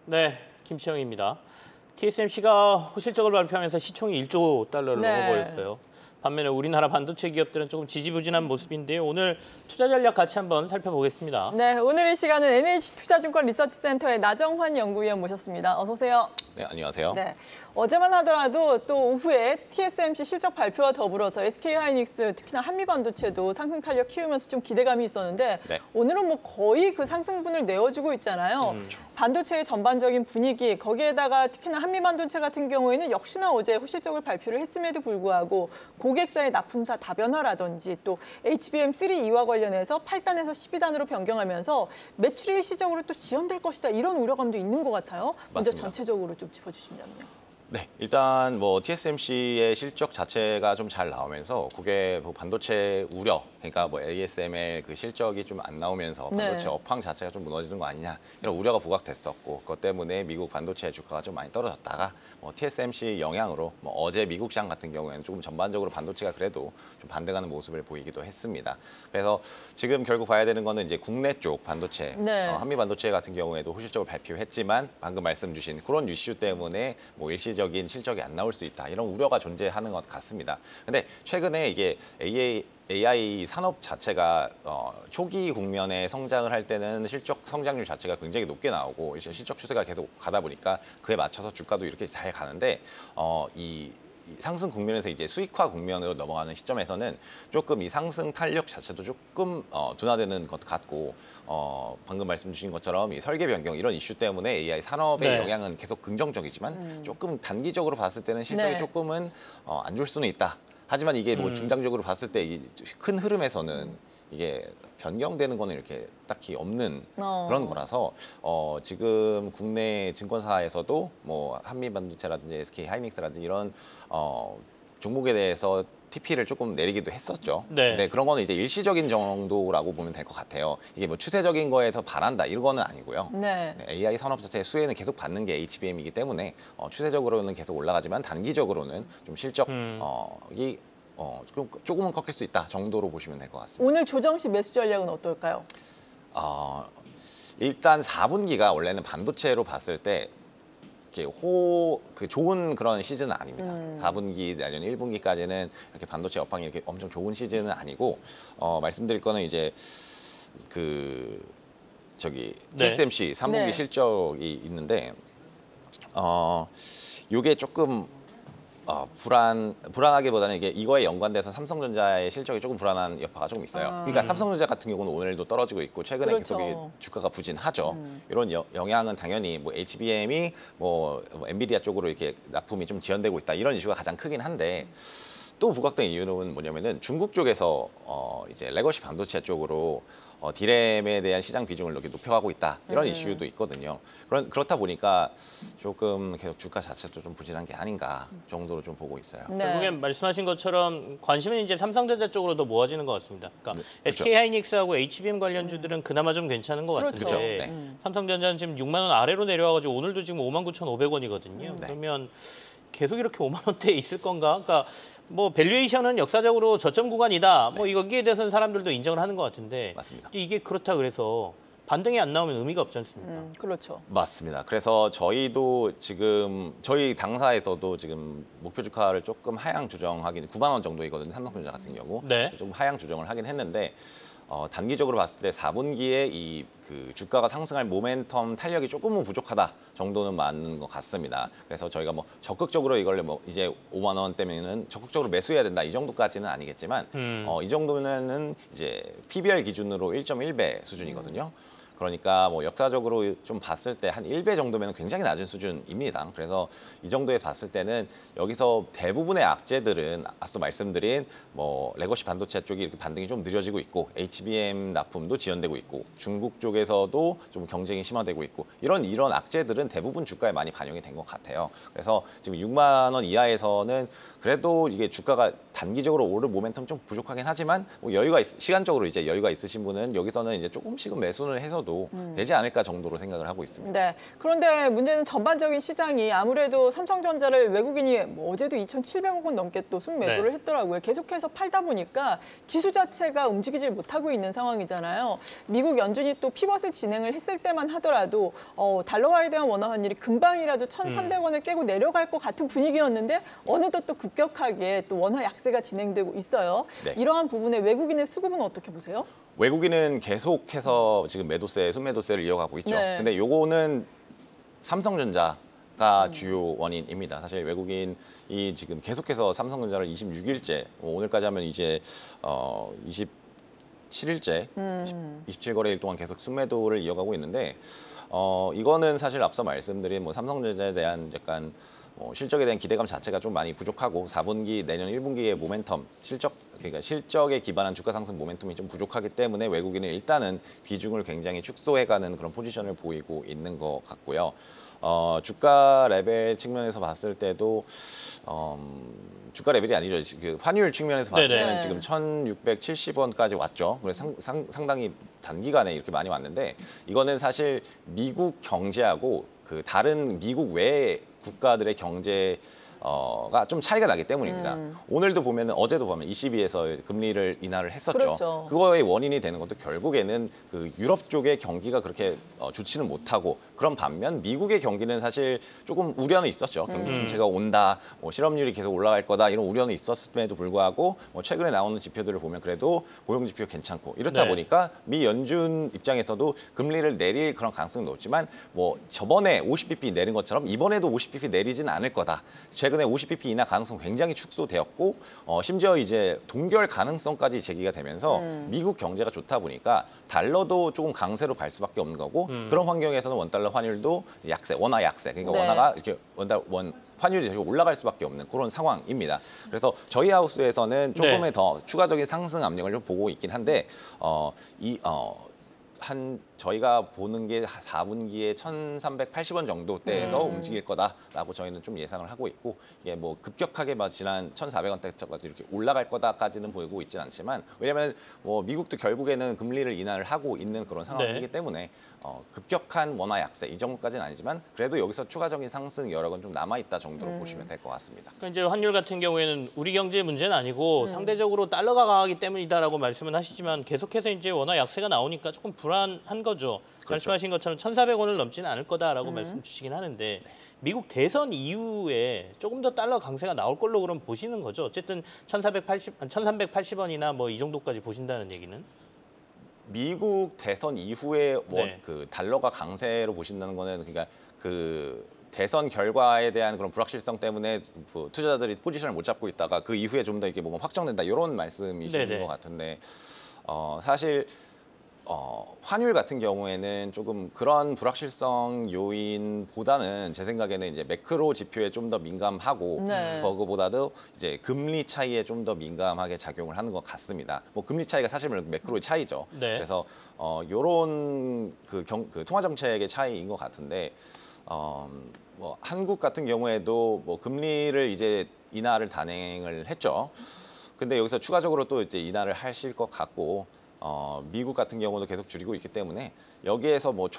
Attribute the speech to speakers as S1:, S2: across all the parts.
S1: 네, 김치영입니다. TSMC가 호실적을 발표하면서 시총이 1조 달러를 넘어버렸어요. 반면에 우리나라 반도체 기업들은 조금 지지부진한 모습인데요. 오늘 투자 전략 같이 한번 살펴보겠습니다.
S2: 네, 오늘 이 시간은 NH투자증권 리서치센터의 나정환 연구위원 모셨습니다. 어서 오세요.
S3: 네, 안녕하세요.
S2: 네, 어제만 하더라도 또 오후에 TSMC 실적 발표와 더불어서 SK하이닉스, 특히나 한미반도체도 상승 탄력 키우면서 좀 기대감이 있었는데
S3: 네.
S2: 오늘은 뭐 거의 그 상승분을 내어주고 있잖아요. 반도체의 전반적인 분위기, 거기에다가 특히나 한미반도체 같은 경우에는 역시나 어제 호실적을 발표를 했음에도 불구하고 고객사의 납품사 다변화라든지 또 HBM3E와 관련해서 8단에서 12단으로 변경하면서 매출이 일시적으로 또 지연될 것이다 이런 우려감도 있는 것 같아요. 먼저
S3: 맞습니다.
S2: 전체적으로 좀 짚어주시면요.
S3: 네, 일단 뭐 TSMC의 실적 자체가 좀 잘 나오면서 그게 뭐 반도체 우려, 그러니까 뭐 ASM의 그 실적이 좀 안 나오면서 반도체
S2: 네.
S3: 업황 자체가 좀 무너지는 거 아니냐 이런 우려가 부각됐었고 그것 때문에 미국 반도체 주가가 좀 많이 떨어졌다가 뭐 TSMC 영향으로 뭐 어제 미국 시장 같은 경우에는 조금 전반적으로 반도체가 그래도 좀 반등하는 모습을 보이기도 했습니다. 그래서 지금 결국 봐야 되는 거는 이제 국내 쪽 반도체,
S2: 네.
S3: 한미 반도체 같은 경우에도 호실적을 발표했지만 방금 말씀 주신 그런 이슈 때문에 뭐 일시적인 실적이 안 나올 수 있다 이런 우려가 존재하는 것 같습니다. 근데 최근에 이게 AI 산업 자체가 초기 국면에 성장을 할 때는 실적 성장률 자체가 굉장히 높게 나오고 이제 실적 추세가 계속 가다 보니까 그에 맞춰서 주가도 이렇게 잘 가는데 이 상승 국면에서 이제 수익화 국면으로 넘어가는 시점에서는 조금 이 상승 탄력 자체도 조금 둔화되는 것 같고 방금 말씀 주신 것처럼 이 설계 변경 이런 이슈 때문에 AI 산업의
S1: 네.
S3: 영향은 계속 긍정적이지만 조금 단기적으로 봤을 때는 실적이
S2: 네.
S3: 조금은 안 좋을 수는 있다. 하지만 이게 뭐 중장적으로 봤을 때 이 큰 흐름에서는 이게 변경되는 거는 이렇게 딱히 없는 그런 거라서 지금 국내 증권사에서도 뭐 한미반도체라든지 SK하이닉스라든지 이런 종목에 대해서 TP를 조금 내리기도 했었죠.
S1: 네.
S3: 근데 그런 거는 이제 일시적인 정도라고 보면 될 것 같아요. 이게 뭐 추세적인 거에 더 바란다 이런 거는 아니고요.
S2: 네.
S3: AI 산업 자체의 수혜는 계속 받는 게 HBM이기 때문에 추세적으로는 계속 올라가지만 단기적으로는 좀 실적이 조금은 꺾일 수 있다 정도로 보시면 될 것 같습니다.
S2: 오늘 조정 시 매수 전략은 어떨까요?
S3: 일단 4분기가 원래는 반도체로 봤을 때 이렇게 좋은 그런 시즌은 아닙니다. 4분기 내년 1분기까지는 이렇게 반도체 업황이 이렇게 엄청 좋은 시즌은 아니고 말씀드릴 거는 이제
S1: 네.
S3: TSMC 3분기
S2: 네.
S3: 실적이 있는데 요게 조금 불안하기보다는 이거에 연관돼서 삼성전자의 실적이 조금 불안한 여파가 조금 있어요. 그러니까 삼성전자 같은 경우는 오늘도 떨어지고 있고 최근에
S2: 그렇죠.
S3: 계속 주가가 부진하죠. 이런 영향은 당연히 뭐 HBM이 뭐 엔비디아 쪽으로 이렇게 납품이 좀 지연되고 있다 이런 이슈가 가장 크긴 한데 또 부각된 이유는 뭐냐면은 중국 쪽에서 이제 레거시 반도체 쪽으로 디램에 대한 시장 비중을 이렇게 높여가고 있다 이런 이슈도 있거든요. 그렇다 보니까 조금 계속 주가 자체도 좀 부진한 게 아닌가 정도로 좀 보고 있어요.
S2: 네.
S1: 결국엔 말씀하신 것처럼 관심은 이제 삼성전자 쪽으로 더 모아지는 것 같습니다. 그러니까
S3: 네, 그렇죠.
S1: SK하이닉스하고 HBM 관련주들은 그나마 좀 괜찮은 것
S2: 그렇죠.
S1: 같은데
S3: 네.
S1: 삼성전자는 지금 6만 원 아래로 내려와가지고 오늘도 지금 59,500원이거든요.
S3: 네.
S1: 그러면 계속 이렇게 5만 원대에 있을 건가? 그러니까 뭐 밸류에이션은 역사적으로 저점 구간이다. 뭐 여기에 대해서는 사람들도 인정을 하는 것 같은데
S3: 맞습니다.
S1: 이게 그렇다 그래서 반등이 안 나오면 의미가 없지 않습니까?
S2: 그렇죠.
S3: 맞습니다. 그래서 저희도 지금 저희 당사에서도 지금 목표 주가를 조금 하향 조정하긴 9만 원 정도이거든요. 삼성전자 같은 경우.
S1: 네.
S3: 그래서 좀 하향 조정을 하긴 했는데 단기적으로 봤을 때 4분기에 그 주가가 상승할 모멘텀 탄력이 조금은 부족하다 정도는 맞는 것 같습니다. 그래서 저희가 뭐 적극적으로 이걸 뭐 이제 5만 원 때문에는 적극적으로 매수해야 된다 이 정도까지는 아니겠지만 이 정도면은 이제 PBR 기준으로 1.1배 수준이거든요. 그러니까 뭐 역사적으로 좀 봤을 때 한 1배 정도면 굉장히 낮은 수준입니다. 그래서 이 정도에 봤을 때는 여기서 대부분의 악재들은 앞서 말씀드린 뭐 레거시 반도체 쪽이 이렇게 반등이 좀 느려지고 있고 HBM 납품도 지연되고 있고 중국 쪽에서도 좀 경쟁이 심화되고 있고 이런 악재들은 대부분 주가에 많이 반영이 된 것 같아요. 그래서 지금 6만 원 이하에서는 그래도 이게 주가가 단기적으로 오를 모멘텀 좀 부족하긴 하지만 뭐 시간적으로 이제 여유가 있으신 분은 여기서는 이제 조금씩은 매수를 해서 하셔도 되지 않을까 정도로 생각을 하고 있습니다.
S2: 네. 그런데 문제는 전반적인 시장이 아무래도 삼성전자를 외국인이 뭐 어제도 2,700억 원 넘게 또 순매도를 했더라고요. 계속해서 팔다 보니까 지수 자체가 움직이질 못하고 있는 상황이잖아요. 미국 연준이 또 피벗을 진행을 했을 때만 하더라도 달러화에 대한 원화 환율이 금방이라도 1,300원을 깨고 내려갈 것 같은 분위기였는데 어느덧 또 급격하게 또 원화 약세가 진행되고 있어요.
S3: 네.
S2: 이러한 부분에 외국인의 수급은 어떻게 보세요?
S3: 외국인은 계속해서 지금 매도세, 순매도세를 이어가고 있죠.
S2: 네.
S3: 근데 요거는 삼성전자가 주요 원인입니다. 사실 외국인이 지금 계속해서 삼성전자를 26일째, 오늘까지 하면 이제 27일째, 27거래일 동안 계속 순매도를 이어가고 있는데 이거는 사실 앞서 말씀드린 뭐 삼성전자에 대한 약간 실적에 대한 기대감 자체가 좀 많이 부족하고 4분기 내년 1분기의 모멘텀 그러니까 실적에 기반한 주가 상승 모멘텀이 좀 부족하기 때문에 외국인은 일단은 비중을 굉장히 축소해가는 그런 포지션을 보이고 있는 것 같고요. 주가 레벨 측면에서 봤을 때도 주가 레벨이 아니죠. 그 환율 측면에서 봤을
S1: 네네.
S3: 때는 지금 1,670원까지 왔죠. 그래서 상당히 단기간에 이렇게 많이 왔는데 이거는 사실 미국 경제하고 그 다른 미국 외 국가들의 경제가 좀 차이가 나기 때문입니다. 오늘도 보면 어제도 보면 ECB에서 금리를 인하를 했었죠.
S2: 그렇죠.
S3: 그거의 원인이 되는 것도 결국에는 그 유럽 쪽의 경기가 그렇게 좋지는 못하고 그런 반면 미국의 경기는 사실 조금 우려는 있었죠. 경기 침체가 온다, 뭐 실업률이 계속 올라갈 거다 이런 우려는 있었음에도 불구하고 뭐 최근에 나오는 지표들을 보면 그래도 고용 지표 괜찮고 이렇다
S1: 네.
S3: 보니까 미 연준 입장에서도 금리를 내릴 그런 가능성이 높지만 뭐 저번에 50bp 내린 것처럼 이번에도 50bp 내리지는 않을 거다. 최근에 50bp 인하 가능성 굉장히 축소되었고 심지어 이제 동결 가능성까지 제기가 되면서 미국 경제가 좋다 보니까 달러도 조금 강세로 갈 수밖에 없는 거고 그런 환경에서는 원달러 환율도 약세, 원화 약세. 그러니까
S2: 네.
S3: 원화가 이렇게 환율이 되게 올라갈 수밖에 없는 그런 상황입니다. 그래서 저희 하우스에서는 조금의 더 추가적인 상승 압력을 좀 보고 있긴 한데 저희가 보는 게 4분기에 1,380원 정도대에서 움직일 거다라고 저희는 좀 예상을 하고 있고 이게 뭐 급격하게 막 지난 1,400원대까지 이렇게 올라갈 거다까지는 보이고 있지는 않지만 왜냐하면 뭐 미국도 결국에는 금리를 인하를 하고 있는 그런 상황이기 때문에 급격한 원화 약세 이 정도까지는 아니지만 그래도 여기서 추가적인 상승 여력은 좀 남아 있다 정도로 보시면 될 것 같습니다.
S1: 그러니까 이제 환율 같은 경우에는 우리 경제의 문제는 아니고 상대적으로 달러가 강하기 때문이다라고 말씀은 하시지만 계속해서 이제 원화 약세가 나오니까 조금 불안한 거죠.
S3: 그렇죠.
S1: 말씀하신 것처럼 1,400원을 넘지는 않을 거다라고 말씀 주시긴 하는데 미국 대선 이후에 조금 더 달러 강세가 나올 걸로 그럼 보시는 거죠. 어쨌든 1,380원이나 뭐 이 정도까지 보신다는 얘기는.
S3: 미국 대선 이후에 그 달러가 강세로 보신다는 거는 그러니까 그 대선 결과에 대한 그런 불확실성 때문에 그 투자자들이 포지션을 못 잡고 있다가 그 이후에 좀 더 이게 뭔가 확정된다 이런 말씀이신 것 같은데 사실 환율 같은 경우에는 조금 그런 불확실성 요인보다는 제 생각에는 이제 매크로 지표에 좀 더 민감하고 그거보다도 이제 금리 차이에 좀 더 민감하게 작용을 하는 것 같습니다. 뭐 금리 차이가 사실 매크로의 차이죠. 그래서 요런 그 통화 정책의 차이인 것 같은데 뭐 한국 같은 경우에도 뭐 금리를 이제 인하를 단행을 했죠. 근데 여기서 추가적으로 또 이제 인하를 하실 것 같고 미국 같은 경우도 계속 줄이고 있기 때문에 여기에서 뭐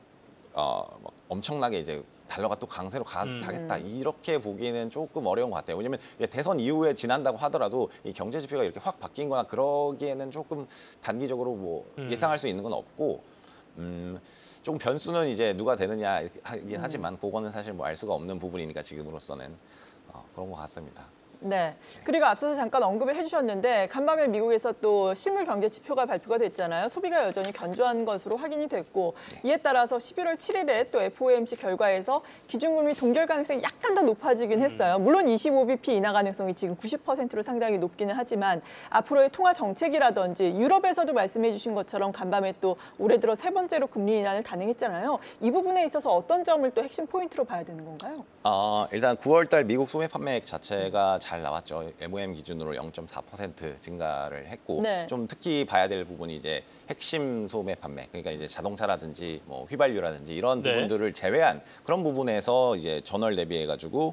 S3: 엄청나게 이제 달러가 또 강세로 가겠다 이렇게 보기에는 조금 어려운 것 같아요. 왜냐하면 대선 이후에 지난다고 하더라도 이 경제 지표가 이렇게 확 바뀐거나 그러기에는 조금 단기적으로 뭐 예상할 수 있는 건 없고 조금 변수는 이제 누가 되느냐 하긴 하지만 그거는 사실 뭐 알 수가 없는 부분이니까 지금으로서는 그런 것 같습니다.
S2: 네. 그리고 앞서서 잠깐 언급을 해주셨는데 간밤에 미국에서 또 실물 경제 지표가 발표가 됐잖아요. 소비가 여전히 견조한 것으로 확인이 됐고 이에 따라서 11월 7일에 또 FOMC 결과에서 기준금리 동결 가능성이 약간 더 높아지긴 했어요. 물론 25bp 인하 가능성이 지금 90%로 상당히 높기는 하지만 앞으로의 통화 정책이라든지 유럽에서도 말씀해 주신 것처럼 간밤에 또 올해 들어 세 번째로 금리 인하를 단행했잖아요. 이 부분에 있어서 어떤 점을 또 핵심 포인트로 봐야 되는 건가요?
S3: 일단 9월 달 미국 소매 판매액 자체가 잘 나왔죠. MOM 기준으로 0.4% 증가를 했고 좀 특히 봐야 될 부분이 이제 핵심 소매 판매, 그러니까 이제 자동차라든지 뭐 휘발유라든지 이런 부분들을 제외한 그런 부분에서 이제 전월 대비해 가지고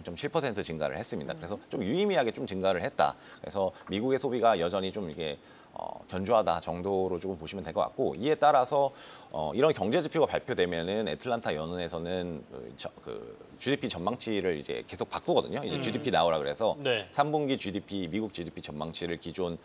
S3: 0.7% 증가를 했습니다. 그래서 좀 유의미하게 좀 증가를 했다. 그래서 미국의 소비가 여전히 좀 이게 견조하다 정도로 조금 보시면 될 것 같고, 이에 따라서 이런 경제 지표가 발표되면은 애틀란타 연은에서는 그 GDP 전망치를 이제 계속 바꾸거든요. 이제 GDP 나오라 그래서
S1: 네.
S3: 3분기 GDP 미국 GDP 전망치를 기존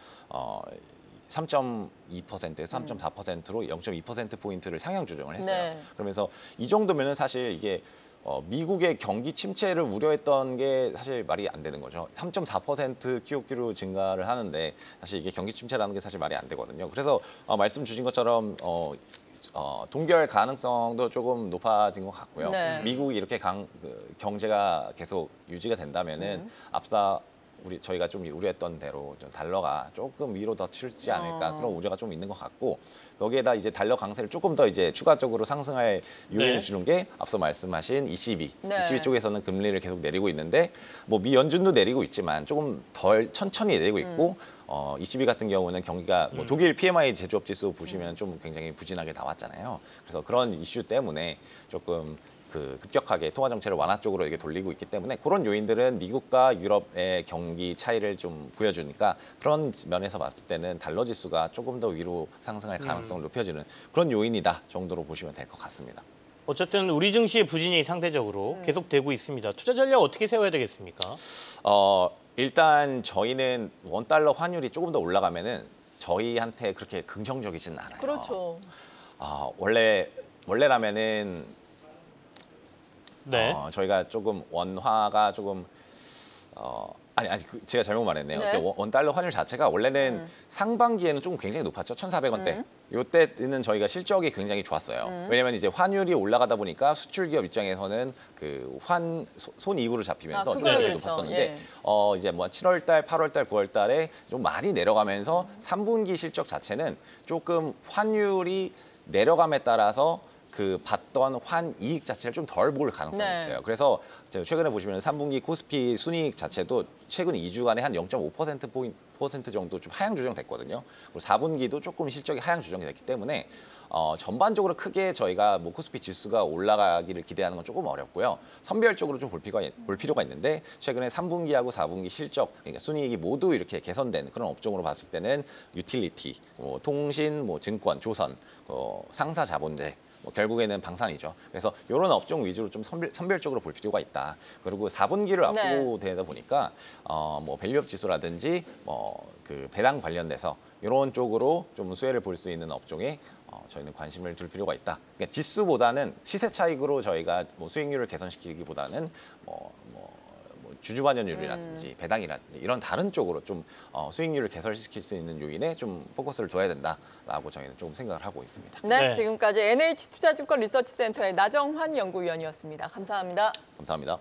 S3: 3.2%에서 3.4%로 0.2% 포인트를 상향 조정을 했어요.
S2: 네.
S3: 그러면서 이 정도면은 사실 이게 미국의 경기 침체를 우려했던 게 사실 말이 안 되는 거죠. 3.4% QOQ로 증가를 하는데 사실 이게 경기 침체라는 게 사실 말이 안 되거든요. 그래서 말씀 주신 것처럼 동결 가능성도 조금 높아진 것 같고요.
S2: 네.
S3: 미국이 이렇게 경제가 계속 유지가 된다면은 앞서 저희가 좀 우려했던 대로 좀 달러가 조금 위로 더 치지 않을까 그런 우려가 좀 있는 것 같고, 여기에다 이제 달러 강세를 조금 더 이제 추가적으로 상승할 요인을
S1: 네.
S3: 주는 게 앞서 말씀하신 ECB.
S2: 네.
S3: ECB 쪽에서는 금리를 계속 내리고 있는데 뭐 미 연준도 내리고 있지만 조금 덜 천천히 내리고 있고 ECB 같은 경우는 경기가 뭐 독일 PMI 제조업 지수 보시면 좀 굉장히 부진하게 나왔잖아요. 그래서 그런 이슈 때문에 조금 급격하게 통화 정책을 완화 쪽으로 이게 돌리고 있기 때문에 그런 요인들은 미국과 유럽의 경기 차이를 좀 보여주니까 그런 면에서 봤을 때는 달러 지수가 조금 더 위로 상승할 가능성을 높여주는 그런 요인이다 정도로 보시면 될 것 같습니다.
S1: 어쨌든 우리 증시의 부진이 상대적으로 계속되고 있습니다. 투자 전략 어떻게 세워야 되겠습니까?
S3: 일단 저희는 원달러 환율이 조금 더 올라가면은 저희한테 그렇게 긍정적이지는 않아요.
S2: 그렇죠.
S3: 원래라면은
S1: 네.
S3: 저희가 조금 원화가 조금 제가 잘못 말했네요.
S2: 네.
S3: 원달러 환율 자체가 원래는 상반기에는 조금 굉장히 높았죠. 1,400원대. 이때는 저희가 실적이 굉장히 좋았어요. 왜냐면 이제 환율이 올라가다 보니까 수출 기업 입장에서는 그 손익으로 잡히면서 좀
S2: 그거요,
S3: 되게
S2: 그렇죠.
S3: 높았었는데
S2: 예.
S3: 이제 뭐 7월 달, 8월 달, 9월 달에 좀 많이 내려가면서 3분기 실적 자체는 조금 환율이 내려감에 따라서 받던 환이익 자체를 좀 덜 볼 가능성이
S2: 네.
S3: 있어요. 그래서 최근에 보시면 3분기 코스피 순이익 자체도 최근 2주간에 한 0.5% 정도 좀 하향 조정됐거든요. 그리고 4분기도 조금 실적이 하향 조정이 됐기 때문에 전반적으로 크게 저희가 뭐 코스피 지수가 올라가기를 기대하는 건 조금 어렵고요. 선별적으로 좀 볼 필요가 있는데, 최근에 3분기하고 4분기 실적, 그러니까 순이익이 모두 이렇게 개선된 그런 업종으로 봤을 때는 유틸리티, 통신, 증권, 조선, 상사 자본재, 결국에는 방산이죠. 그래서 이런 업종 위주로 좀 선별적으로 볼 필요가 있다. 그리고 4분기를 앞두고 되다 보니까 밸류업 지수라든지 배당 관련돼서 이런 쪽으로 좀 수혜를 볼 수 있는 업종에 저희는 관심을 둘 필요가 있다. 그러니까 지수보다는 시세 차익으로 저희가 수익률을 개선시키기보다는 주주반영률이라든지 배당이라든지 이런 다른 쪽으로 좀 수익률을 개선시킬 수 있는 요인에 좀 포커스를 둬야 된다라고 저희는 조금 생각을 하고 있습니다.
S2: 네,
S1: 네.
S2: 지금까지 NH투자증권 리서치센터의 나정환 연구위원이었습니다. 감사합니다.
S3: 감사합니다.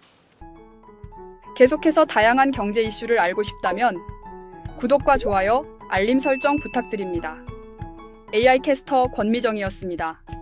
S4: 계속해서 다양한 경제 이슈를 알고 싶다면 구독과 좋아요, 알림 설정 부탁드립니다. AI 캐스터 권미정이었습니다.